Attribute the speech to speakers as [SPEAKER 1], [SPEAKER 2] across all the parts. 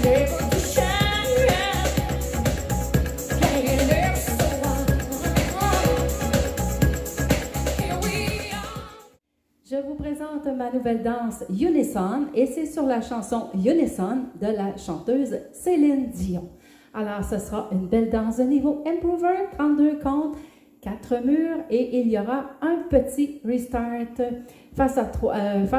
[SPEAKER 1] Je vous présente ma nouvelle danse Unison et c'est sur la chanson Unison de la chanteuse Céline Dion. Alors, ce sera une belle danse de niveau Improver, 32 comptes, 4 murs et il y aura un petit restart face à 3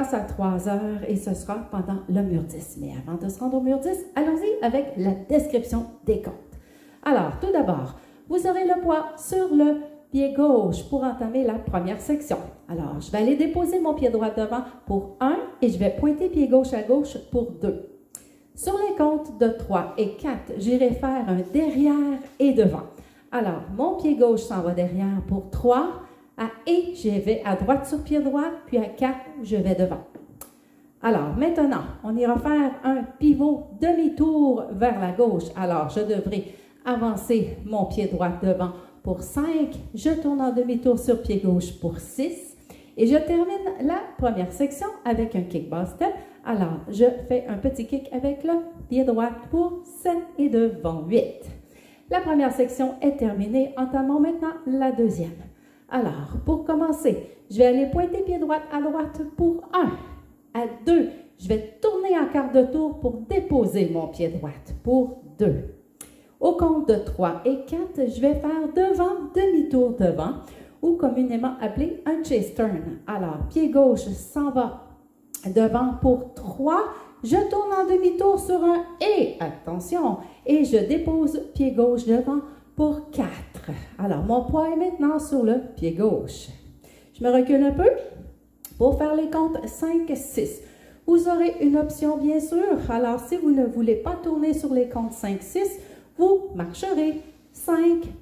[SPEAKER 1] heures et ce sera pendant le mur 10. Mais avant de se rendre au mur 10, allons-y avec la description des comptes. Alors, tout d'abord, vous aurez le poids sur le pied gauche pour entamer la première section. Alors, je vais aller déposer mon pied droit devant pour 1 et je vais pointer pied gauche à gauche pour 2. Sur les comptes de 3 et 4, j'irai faire un derrière et devant. Alors, mon pied gauche s'en va derrière pour 3, et je vais à droite sur pied droit, puis à 4, je vais devant. Alors, maintenant, on ira faire un pivot demi-tour vers la gauche. Alors, je devrais avancer mon pied droit devant pour 5, je tourne en demi-tour sur pied gauche pour 6 et je termine la première section avec un kick ball step. Alors, je fais un petit kick avec le pied droit pour 7 et devant 8. La première section est terminée. Entamons maintenant la deuxième. Alors, pour commencer, je vais aller pointer pied droit à droite pour 1. À 2, je vais tourner en quart de tour pour déposer mon pied droit pour 2. Au compte de 3 et 4, je vais faire devant, demi-tour devant, ou communément appelé un chase turn. Alors, pied gauche s'en va devant pour 3, je tourne en demi-tour sur un et, attention, et je dépose pied gauche devant pour 4. Alors, mon poids est maintenant sur le pied gauche. Je me recule un peu pour faire les comptes 5, 6. Vous aurez une option, bien sûr. Alors, si vous ne voulez pas tourner sur les comptes 5, 6, vous marcherez 5,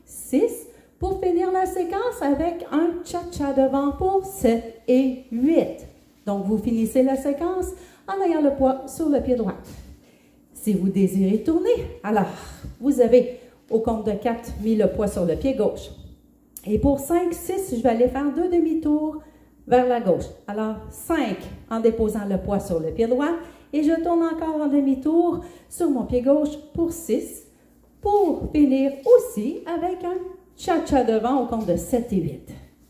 [SPEAKER 1] 6 pour finir la séquence avec un cha-cha devant pour 7 et 8. Donc, vous finissez la séquence en ayant le poids sur le pied droit. Si vous désirez tourner, alors, vous avez au compte de 4 mis le poids sur le pied gauche. Et pour 5, 6, je vais aller faire 2 demi-tours vers la gauche. Alors, 5 en déposant le poids sur le pied droit et je tourne encore en demi-tour sur mon pied gauche pour 6. Pour finir aussi avec un cha-cha devant au compte de 7 et 8.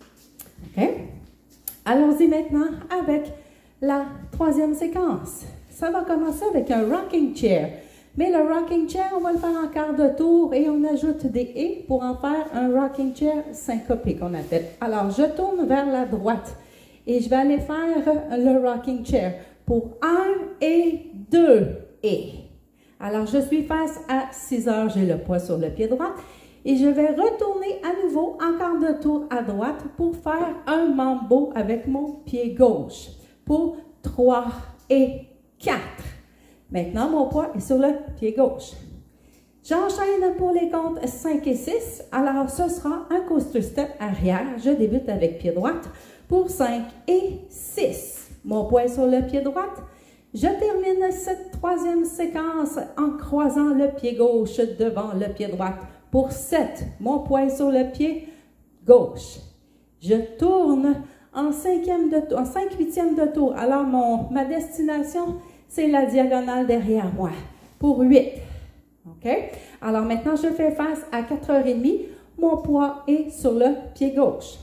[SPEAKER 1] OK? Allons-y maintenant avec la troisième séquence. Ça va commencer avec un rocking chair. Mais le rocking chair, on va le faire en quart de tour et on ajoute des « et » pour en faire un rocking chair syncopé qu'on appelle. Alors, je tourne vers la droite et je vais aller faire le rocking chair pour 1 et 2 « et ». Alors, je suis face à 6 heures, j'ai le poids sur le pied droit et je vais retourner à nouveau en quart de tour à droite pour faire un mambo avec mon pied gauche pour 3 et 4. Maintenant, mon poids est sur le pied gauche. J'enchaîne pour les comptes 5 et 6. Alors, ce sera un coaster step arrière. Je débute avec pied droit pour 5 et 6. Mon poids est sur le pied droit. Je termine cette troisième séquence en croisant le pied gauche devant le pied droit pour 7. Mon poids est sur le pied gauche. Je tourne en 5/8 de tour. Alors, ma destination, c'est la diagonale derrière moi pour 8. OK? Alors, maintenant, je fais face à 4h30. Mon poids est sur le pied gauche.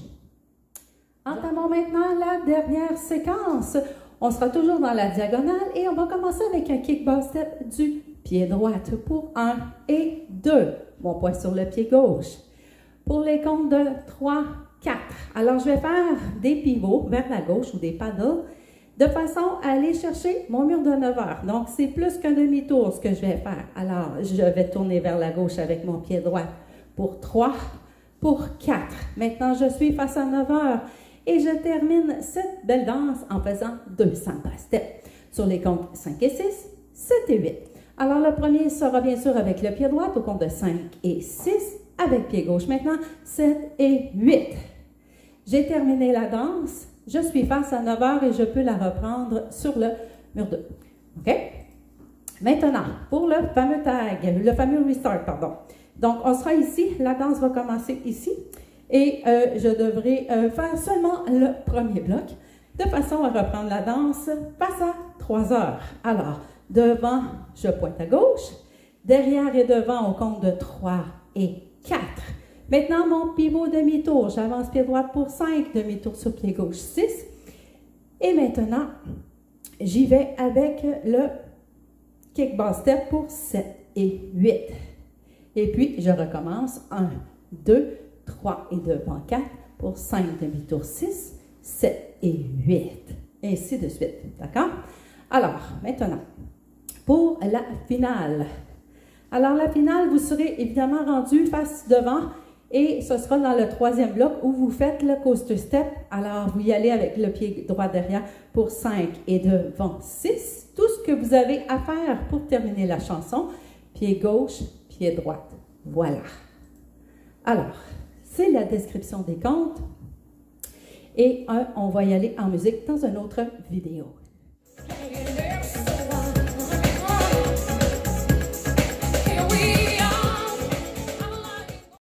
[SPEAKER 1] Entamons maintenant la dernière séquence. On sera toujours dans la diagonale et on va commencer avec un kick ball step du pied droit pour 1 et 2. Mon poids sur le pied gauche. Pour les comptes de 3, 4. Alors, je vais faire des pivots vers la gauche ou des paddles de façon à aller chercher mon mur de 9 heures. Donc, c'est plus qu'un demi-tour ce que je vais faire. Alors, je vais tourner vers la gauche avec mon pied droit pour 3, pour 4. Maintenant, je suis face à 9 heures. Et je termine cette belle danse en faisant 200 steps sur les comptes 5 et 6, 7 et 8. Alors, le premier sera bien sûr avec le pied droit au compte de 5 et 6, avec pied gauche maintenant, 7 et 8. J'ai terminé la danse, je suis face à 9 heures et je peux la reprendre sur le mur 2. OK? Maintenant, pour le fameux tag, le fameux restart, pardon. Donc, on sera ici, la danse va commencer ici. Et je devrais faire seulement le premier bloc de façon à reprendre la danse face à 3 heures. Alors, Devant, je pointe à gauche. Derrière et devant, on compte de 3 et 4. Maintenant, mon pivot demi-tour. J'avance pied droit pour 5, demi-tour sur pied gauche 6. Et maintenant, j'y vais avec le kick ball step pour 7 et 8. Et puis, je recommence 1, 2, 3 et devant 4 pour 5, demi-tour 6, 7 et 8. Ainsi de suite. D'accord? Alors, maintenant, pour la finale. Alors, la finale, vous serez évidemment rendu face devant et ce sera dans le troisième bloc où vous faites le coaster step. Alors, vous y allez avec le pied droit derrière pour 5 et devant 6. Tout ce que vous avez à faire pour terminer la chanson, pied gauche, pied droite. Voilà. Alors, c'est la description des comptes et on va y aller en musique dans une autre vidéo.